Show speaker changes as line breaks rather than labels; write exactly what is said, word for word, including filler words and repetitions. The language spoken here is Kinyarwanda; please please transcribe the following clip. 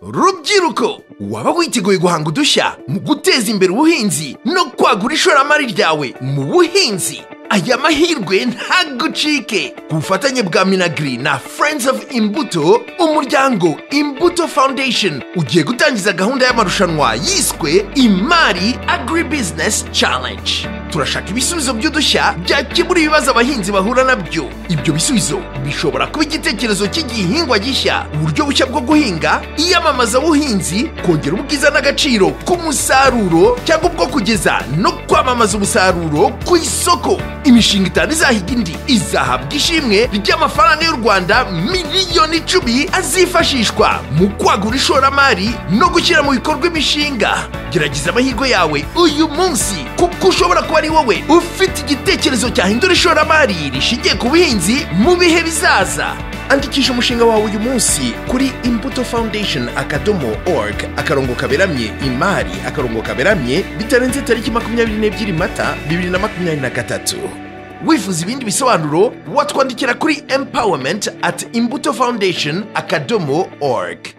rubyiruko, waba witeguye guhanga udushya mu guteza imbere ubuhinzi no kwagura ishoramari ryawe mu buhinzi? Aya mahirwe ntagucike. Ku bufatanye bwa Minagri na Friends of Imbuto, umuryango Imbuto Foundation ugiye gutangiza gahunda y'amarushanwa yiswe Imali AgriBusiness Challenge. Turashaka ibisubizo by'udushya byakemura ibibazo abahinzi bahura nabyo. Ibyo bisubizo bishobora kuba igitekerezo cy'igihingwa gishya, uburyo bushya bwo guhinga, iyamamaza buhinzi, kongera ubwiza n'agaciro k'umusaruro, cyangwa bwo kugeza no kwamamaza umusaruro ku isoko. Imishinga itanu izahiga indi izahabwa ishimwe ry'amafaranga y'u Rwanda miliyoni icumi azifashishwa mu kwagura ishoramari no gushyira mu bikorwa imishinga. Gerageza amahirwe yawe uyu munsi, kuko ushobora kuba ari wowe ufite igitekerezo cyahindura ishoramari rishingiye ku buhinzi mu bihe bizaza. Andikisha umushinga wawe uyu munsi kuri imbuto foundation akadomo org akarongo kaberamye imari akarongo kaberamye bitarenze tariki makumyabiri n'ebyiri mata bibiri na makumyabiri na gatatu. Wifuza ibindi bisobanuro watwandikira kuri empowerment at imbuto foundation akadomo org.